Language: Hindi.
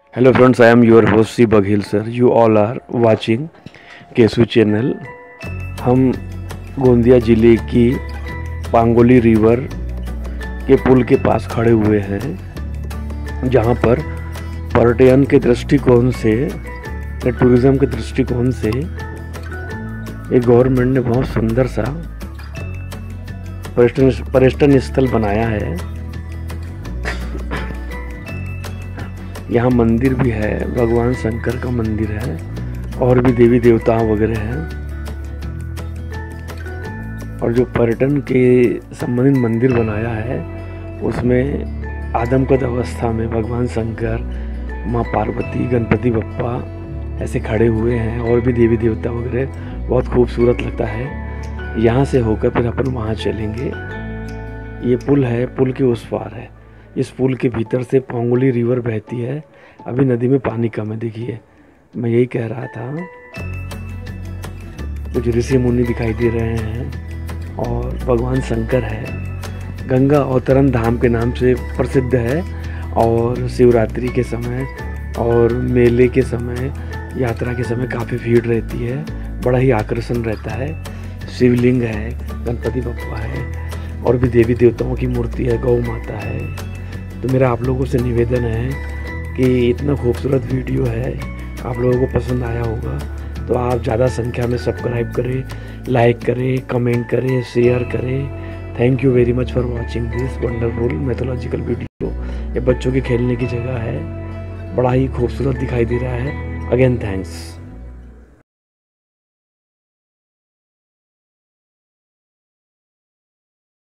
Hello friends, I am your host C Baghel sir. You all are watching KCSSU channel. हम गोंदिया ज़िले की पांगोली रिवर के पुल के पास खड़े हुए हैं, जहां पर पर्यटन के दृष्टिकोण से या टूरिज़्म के दृष्टिकोण से एक गवर्नमेंट ने बहुत सुंदर सा पर्यटन स्थल बनाया है। यहाँ मंदिर भी है, भगवान शंकर का मंदिर है और भी देवी देवता वगैरह हैं। और जो पर्यटन के संबंधित मंदिर बनाया है उसमें आदमकद अवस्था में भगवान शंकर, माँ पार्वती, गणपति बप्पा ऐसे खड़े हुए हैं और भी देवी देवता वगैरह। बहुत खूबसूरत लगता है। यहाँ से होकर फिर अपन वहाँ चलेंगे। ये पुल है, पुल के उस पार है। इस पुल के भीतर से पंगोली रिवर बहती है। अभी नदी में पानी कम है, देखिए। मैं यही कह रहा था, कुछ ऋषि मुनि दिखाई दे रहे हैं और भगवान शंकर है। गंगा अवतरण धाम के नाम से प्रसिद्ध है और शिवरात्रि के समय और मेले के समय, यात्रा के समय काफ़ी भीड़ रहती है, बड़ा ही आकर्षण रहता है। शिवलिंग है, गणपति बप्पा है और भी देवी देवताओं की मूर्ति है, गौ माता है। तो मेरा आप लोगों से निवेदन है कि इतना खूबसूरत वीडियो है, आप लोगों को पसंद आया होगा तो आप ज़्यादा संख्या में सब्सक्राइब करें, लाइक करें, कमेंट करें, शेयर करें। Thank you very much for watching this wonderful mythological video. ये बच्चों के खेलने की जगह है, बड़ा ही खूबसूरत दिखाई दे रहा है। Again thanks.